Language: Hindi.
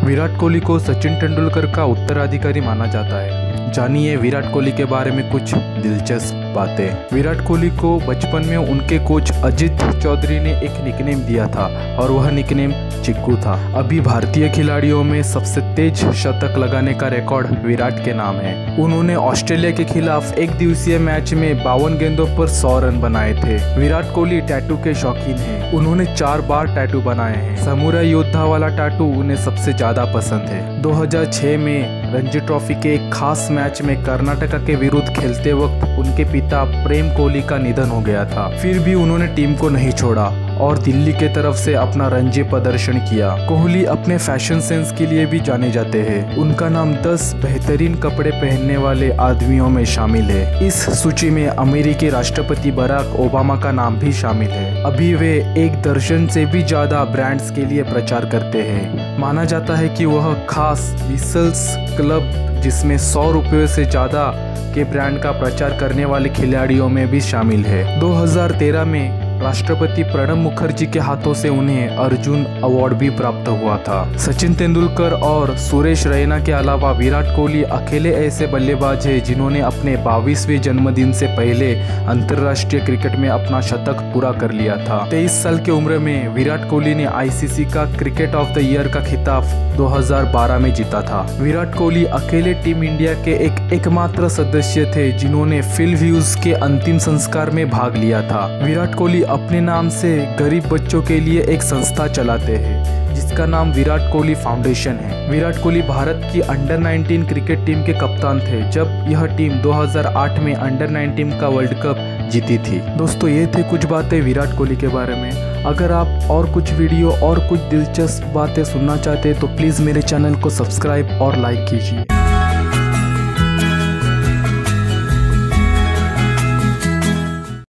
विराट कोहली को सचिन तेंदुलकर का उत्तराधिकारी माना जाता है। जानिए विराट कोहली के बारे में कुछ दिलचस्प बातें। विराट कोहली को बचपन में उनके कोच अजित चौधरी ने एक निकनेम दिया था और वह निकनेम चिक्कू था। अभी भारतीय खिलाड़ियों में सबसे तेज शतक लगाने का रिकॉर्ड विराट के नाम है। उन्होंने ऑस्ट्रेलिया के खिलाफ एक दिवसीय मैच में 52 गेंदों पर 100 रन बनाए थे। विराट कोहली टैटू के शौकीन हैं। उन्होंने 4 बार टैटू बनाए हैं। समुराई योद्धा वाला टैटू उन्हें सबसे ज्यादा पसंद है। 2006 में रणजी ट्रॉफी के एक खास मैच में कर्नाटका के विरुद्ध खेलते वक्त उनके पिता प्रेम कोहली का निधन हो गया था। फिर भी उन्होंने टीम को नहीं छोड़ा और दिल्ली के तरफ से अपना रणजी प्रदर्शन किया। कोहली अपने फैशन सेंस के लिए भी जाने जाते हैं। उनका नाम 10 बेहतरीन कपड़े पहनने वाले आदमियों में शामिल है। इस सूची में अमेरिकी राष्ट्रपति बराक ओबामा का नाम भी शामिल है। अभी वे 1 दर्जन से भी ज्यादा ब्रांड्स के लिए प्रचार करते हैं। माना जाता है कि वह खास विसल्स क्लब, जिसमें 100 रुपये से ज्यादा के ब्रांड का प्रचार करने वाले खिलाड़ियों में भी शामिल है। 2013 में राष्ट्रपति प्रणब मुखर्जी के हाथों से उन्हें अर्जुन अवार्ड भी प्राप्त हुआ था। सचिन तेंदुलकर और सुरेश रैना के अलावा विराट कोहली अकेले ऐसे बल्लेबाज हैं जिन्होंने अपने 22वें जन्मदिन से पहले अंतर्राष्ट्रीय क्रिकेट में अपना शतक पूरा कर लिया था। 23 साल की उम्र में विराट कोहली ने आईसीसी का क्रिकेट ऑफ द ईयर का खिताब 2012 में जीता था। विराट कोहली अकेले टीम इंडिया के एकमात्र सदस्य थे जिन्होंने फिल ह्यूज के अंतिम संस्कार में भाग लिया था। विराट कोहली अपने नाम से गरीब बच्चों के लिए एक संस्था चलाते हैं जिसका नाम विराट कोहली फाउंडेशन है। विराट कोहली भारत की अंडर 19 क्रिकेट टीम के कप्तान थे जब यह टीम 2008 में अंडर 19 का वर्ल्ड कप जीती थी। दोस्तों, ये थे कुछ बातें विराट कोहली के बारे में। अगर आप और कुछ वीडियो और कुछ दिलचस्प बातें सुनना चाहते हैं तो प्लीज़ मेरे चैनल को सब्सक्राइब और लाइक कीजिए।